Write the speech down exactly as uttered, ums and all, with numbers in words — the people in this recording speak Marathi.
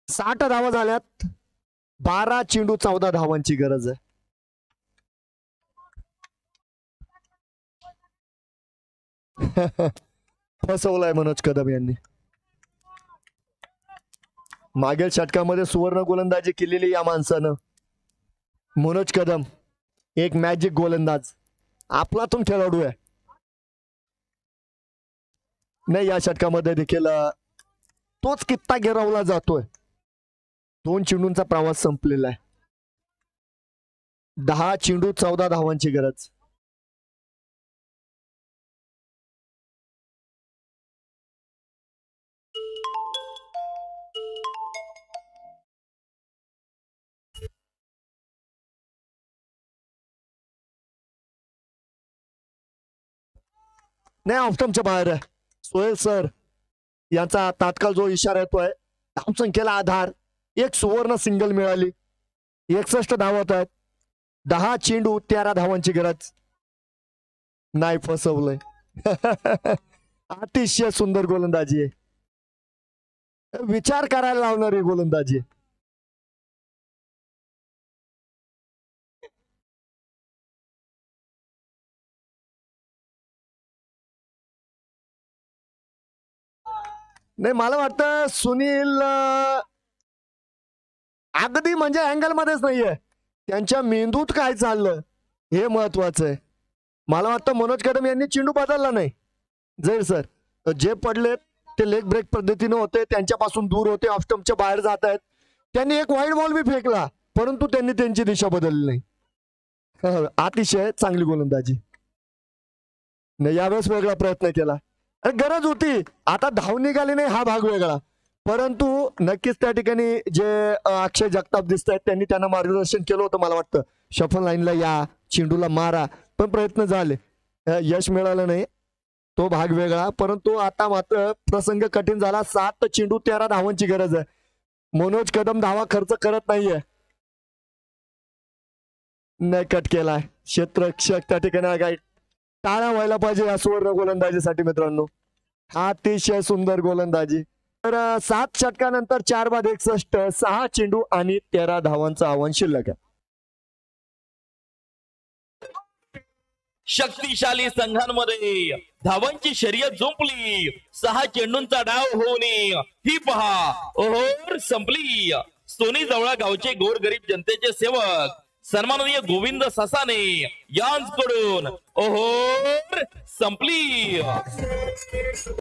साठ धावा झाल्यात. बारा चेंडू चौदा धावांची गरज आहे. फसवलाय मनोज कदम यांनी. मागील षटकामध्ये सुवर्ण गोलंदाजी केलेली या माणसानं. मनोज कदम एक मॅजिक गोलंदाज, आपलातून खेळाडू आहे. नाही, या षटकामध्ये देखील तोच कित्ता गिरवला जातोय. दोन चेंडूंचा प्रवास संपलेला आहे. दहा चेंडू चौदा धावांची गरज. नाही, ऑफस्टंपच्या बाहेर आहे. सोहेल सर यांचा तात्काळ जो इशारा येतोय, धावसंख्येला आधार. एक सुवर्ण सिंगल मिळाली. एकसष्ट धावत आहेत. दहा चेंडू तेरा धावांची गरज. नाही, फसवलंय. अतिशय सुंदर गोलंदाजी आहे. विचार करायला लावणारी गोलंदाजी. नाही, मला वाटतं सुनील अगदी म्हणजे अँगल मध्येच नाहीये. त्यांच्या मेंदूत काय चाललं हे महत्वाचं आहे. मला वाटतं मनोज कदम यांनी चेंडू बदलला नाही. जैर सर जे पडले ते लेग ब्रेक पद्धतीने होते, त्यांच्यापासून दूर होते, ऑफस्टंपच्या बाहेर जात आहेत. त्यांनी एक वाईड बॉल बी फेकला, परंतु त्यांनी त्यांची दिशा बदलली नाही. अतिशय चांगली गोलंदाजी. नाही, यावेळेस वेगळा प्रयत्न केला. गरज होती. आता धाव निघाली नाही हा भाग वेगळा, परंतु नक्कीच त्या ठिकाणी जे अक्षय जगताप दिसत आहेत त्यांनी त्यांना मार्गदर्शन केलं होतं. मला वाटतं शफल लाईनला या, चेंडूला मारा, पण प्रयत्न झाले, यश मिळालं नाही. तो भाग वेगळा. परंतु आता मात्र प्रसंग कठीण झाला. सात चेंडू तेरा धावांची गरज आहे. मनोज कदम धावा खर्च करत नाहीये. नाही, कट केलाय क्षेत्ररक्षक. त्या ठिकाणी काय टाळ्या व्हायला पाहिजे या सुवर्ण गोलंदाजीसाठी मित्रांनो. हा अतिशय सुंदर गोलंदाजी. तर सात षटकानंतर चार बाद एकसष्ट, सहा चेंडू आणि तेरा धावांचं आव्हान शिल्लक आहे. शक्तिशाली संघांमध्ये धावांची शर्यत जुंपली. सहा चेंडूंचा डाव होऊन ही पहा ओहोर संपली. सोनी जवळा गावचे गोरगरीब जनतेचे सेवक सन्माननीय गोविंद ससाने यांकडून ओहोर संपली.